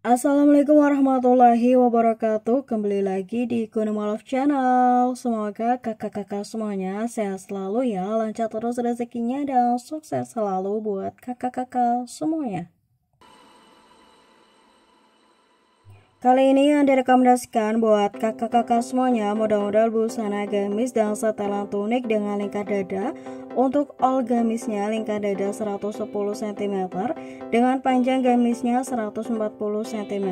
Assalamualaikum warahmatullahi wabarakatuh. Kembali lagi di Kunumalov Channel. Semoga kakak-kakak semuanya sehat selalu ya, lancar terus rezekinya dan sukses selalu buat kakak-kakak semuanya. Kali ini yang direkomendasikan buat kakak-kakak semuanya model-model busana gamis dan setelan tunik dengan lingkar dada. Untuk all gamisnya lingkar dada 110 cm dengan panjang gamisnya 140 cm.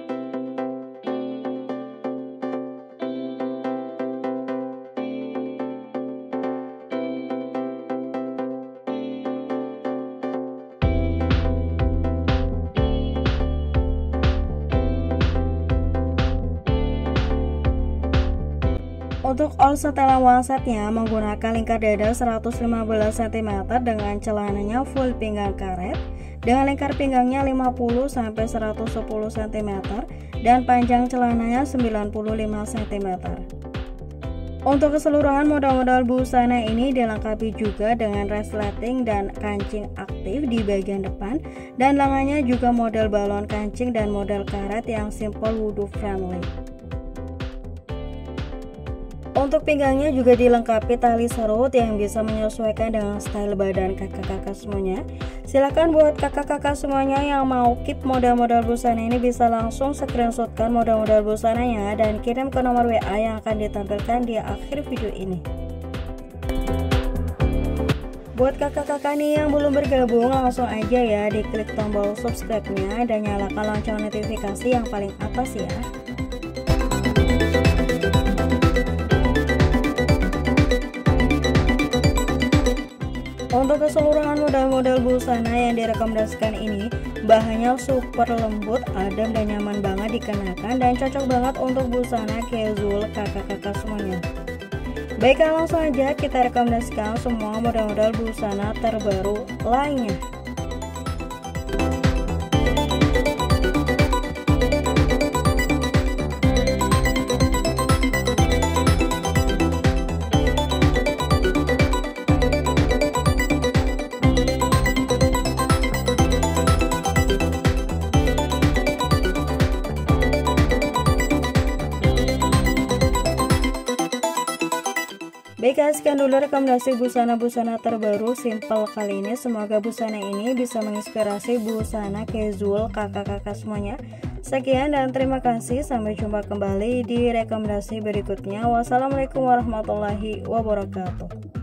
Untuk all setelan one-setnya menggunakan lingkar dada 115 cm dengan celananya full pinggang karet dengan lingkar pinggangnya 50-110 cm dan panjang celananya 95 cm. Untuk keseluruhan model-model busana ini dilengkapi juga dengan resleting dan kancing aktif di bagian depan dan lengannya juga model balon kancing dan model karet yang simple wudhu friendly. Untuk pinggangnya juga dilengkapi tali serut yang bisa menyesuaikan dengan style badan kakak-kakak semuanya. Silahkan buat kakak-kakak semuanya yang mau keep model-model busana ini bisa langsung screenshotkan model-model busananya dan kirim ke nomor WA yang akan ditampilkan di akhir video ini. Buat kakak-kakak nih yang belum bergabung, langsung aja ya diklik tombol subscribe-nya dan nyalakan lonceng notifikasi yang paling atas ya. Untuk keseluruhan model-model busana yang direkomendasikan ini, bahannya super lembut, adem dan nyaman banget dikenakan dan cocok banget untuk busana casual kakak-kakak semuanya. Baiklah, langsung aja kita rekomendasikan semua model-model busana terbaru lainnya. Baiklah, sekian dulu rekomendasi busana-busana terbaru simple kali ini. Semoga busana ini bisa menginspirasi busana casual kakak-kakak semuanya. Sekian dan terima kasih. Sampai jumpa kembali di rekomendasi berikutnya. Wassalamualaikum warahmatullahi wabarakatuh.